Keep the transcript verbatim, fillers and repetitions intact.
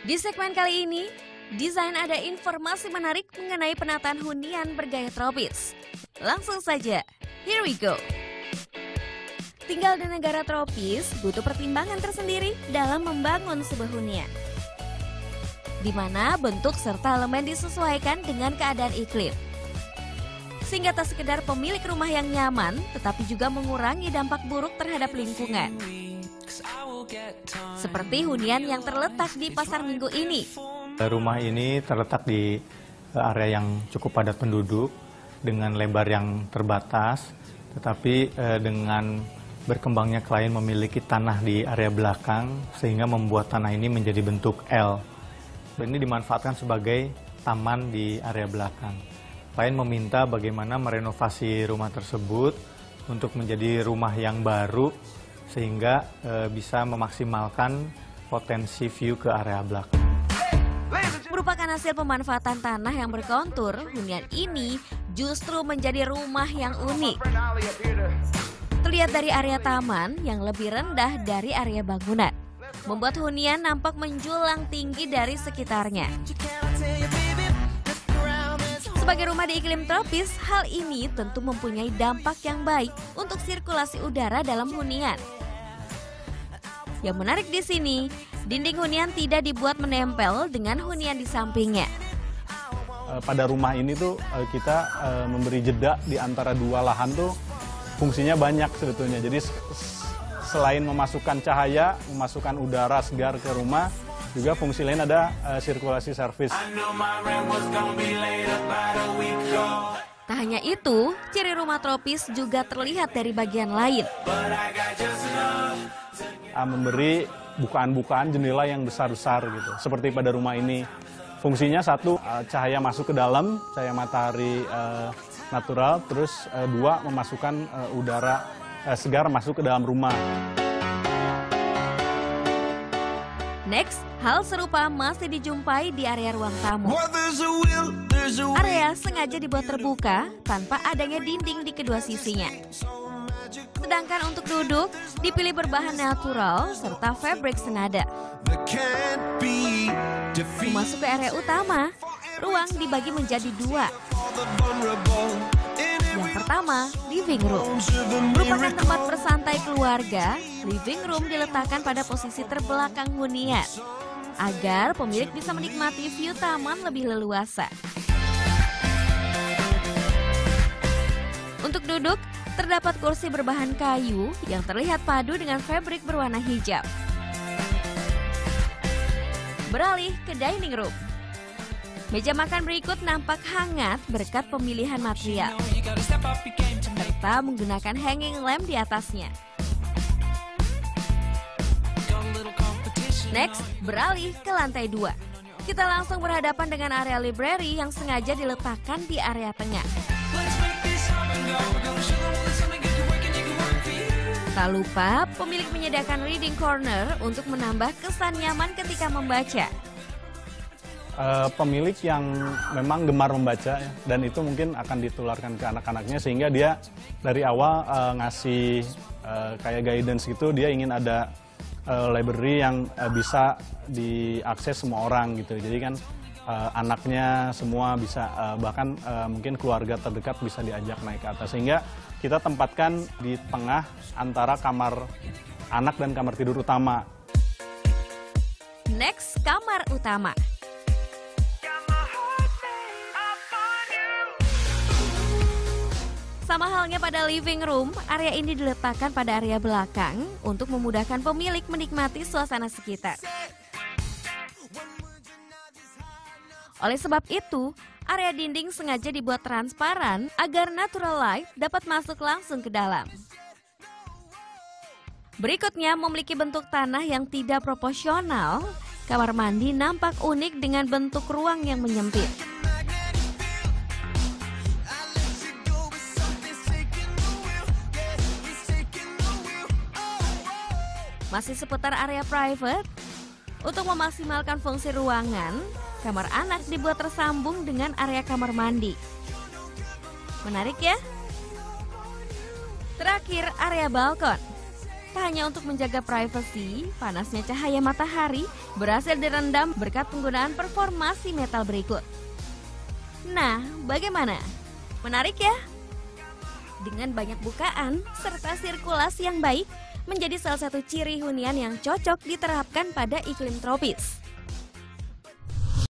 Di segmen kali ini, Desain ada informasi menarik mengenai penataan hunian bergaya tropis. Langsung saja, here we go. Tinggal di negara tropis butuh pertimbangan tersendiri dalam membangun sebuah hunian, di mana bentuk serta elemen disesuaikan dengan keadaan iklim. Sehingga tak sekedar pemilik rumah yang nyaman, tetapi juga mengurangi dampak buruk terhadap lingkungan. Seperti hunian yang terletak di Pasar Minggu ini. Rumah ini terletak di area yang cukup padat penduduk, dengan lebar yang terbatas, tetapi dengan berkembangnya klien memiliki tanah di area belakang, sehingga membuat tanah ini menjadi bentuk L. Dan ini dimanfaatkan sebagai taman di area belakang. Klien meminta bagaimana merenovasi rumah tersebut untuk menjadi rumah yang baru, sehingga e, bisa memaksimalkan potensi view ke area belakang. Merupakan hasil pemanfaatan tanah yang berkontur, hunian ini justru menjadi rumah yang unik. Terlihat dari area taman yang lebih rendah dari area bangunan, membuat hunian nampak menjulang tinggi dari sekitarnya. Sebagai rumah di iklim tropis, hal ini tentu mempunyai dampak yang baik untuk sirkulasi udara dalam hunian. Yang menarik di sini, dinding hunian tidak dibuat menempel dengan hunian di sampingnya. Pada rumah ini tuh kita memberi jeda di antara dua lahan tuh fungsinya banyak sebetulnya. Jadi selain memasukkan cahaya, memasukkan udara segar ke rumah, juga fungsi lain ada uh, sirkulasi servis. Tak hanya itu, ciri rumah tropis juga terlihat dari bagian lain. Uh, memberi bukaan-bukaan jendela yang besar-besar gitu. Seperti pada rumah ini. Fungsinya satu, uh, cahaya masuk ke dalam, cahaya matahari uh, natural. Terus uh, dua, memasukkan uh, udara uh, segar masuk ke dalam rumah. Next, hal serupa masih dijumpai di area ruang tamu. Area sengaja dibuat terbuka tanpa adanya dinding di kedua sisinya. Sedangkan untuk duduk, dipilih berbahan natural serta fabric senada. Masuk ke area utama, ruang dibagi menjadi dua. Yang pertama, living room. Merupakan tempat bersantai keluarga, living room diletakkan pada posisi terbelakang hunian, agar pemilik bisa menikmati view taman lebih leluasa. Untuk duduk, terdapat kursi berbahan kayu yang terlihat padu dengan fabric berwarna hijau. Beralih ke dining room. Meja makan berikut nampak hangat berkat pemilihan material, serta menggunakan hanging lamp di atasnya. Next, beralih ke lantai dua. Kita langsung berhadapan dengan area library yang sengaja diletakkan di area tengah. Tak lupa, pemilik menyediakan reading corner untuk menambah kesan nyaman ketika membaca. Uh, pemilik yang memang gemar membaca ya, dan itu mungkin akan ditularkan ke anak-anaknya, sehingga dia dari awal uh, ngasih uh, kayak guidance gitu. Dia ingin ada uh, library yang uh, bisa diakses semua orang gitu. Jadi kan uh, anaknya semua bisa, uh, bahkan uh, mungkin keluarga terdekat bisa diajak naik ke atas, sehingga kita tempatkan di tengah antara kamar anak dan kamar tidur utama. Next, kamar utama. Sama halnya pada living room, area ini diletakkan pada area belakang untuk memudahkan pemilik menikmati suasana sekitar. Oleh sebab itu, area dinding sengaja dibuat transparan agar natural light dapat masuk langsung ke dalam. Berikutnya, memiliki bentuk tanah yang tidak proporsional, kamar mandi nampak unik dengan bentuk ruang yang menyempit. Masih seputar area private, untuk memaksimalkan fungsi ruangan, kamar anak dibuat tersambung dengan area kamar mandi. Menarik ya? Terakhir, area balkon. Tak hanya untuk menjaga privasi, panasnya cahaya matahari berhasil direndam berkat penggunaan performasi metal berikut. Nah, bagaimana? Menarik ya? Dengan banyak bukaan serta sirkulasi yang baik, menjadi salah satu ciri hunian yang cocok diterapkan pada iklim tropis.